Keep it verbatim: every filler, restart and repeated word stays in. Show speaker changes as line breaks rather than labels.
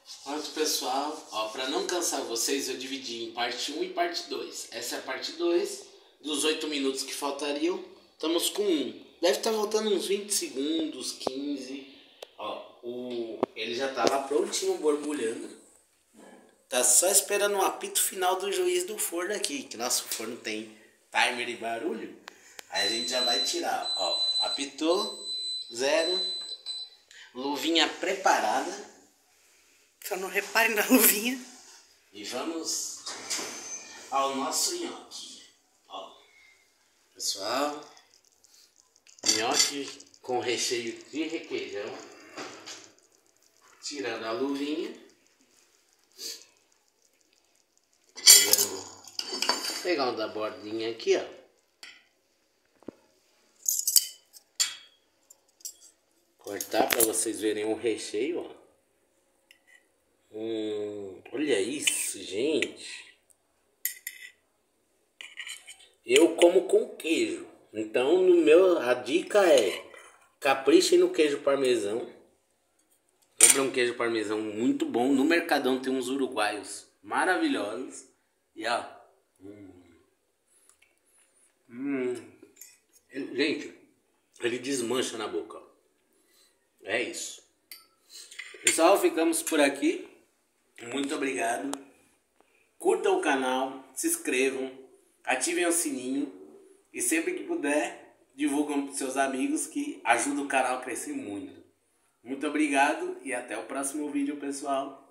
Pronto, pessoal. Ó, para não cansar vocês, eu dividi em parte um e parte dois. Essa é a parte dois. Dos oito minutos que faltariam, estamos com um. Deve estar faltando uns vinte segundos, quinze. Ó, o... ele já tá lá prontinho, borbulhando. Tá só esperando o apito final do juiz do forno aqui. Que nosso forno tem timer e barulho. Aí a gente já vai tirar. Ó, apitou, zero. Luvinha preparada.
Só não reparem na luvinha.
E vamos ao nosso nhoque. Ó, pessoal, nhoque com recheio de requeijão. Tirando a luvinha. Pegando, pegando a bordinha aqui, ó. Cortar para vocês verem o recheio, ó. Hum, olha isso, gente. Eu como com queijo. Então, no meu, a dica é: caprichem no queijo parmesão. Compre um queijo parmesão muito bom. No Mercadão tem uns uruguaios maravilhosos. E ó. Hum, hum, ele, gente, ele desmancha na boca. É isso. Pessoal, ficamos por aqui. Muito obrigado. Curtam o canal, se inscrevam, ativem o sininho e sempre que puder, divulgam para seus amigos, que ajuda o canal a crescer muito. Muito obrigado e até o próximo vídeo, pessoal.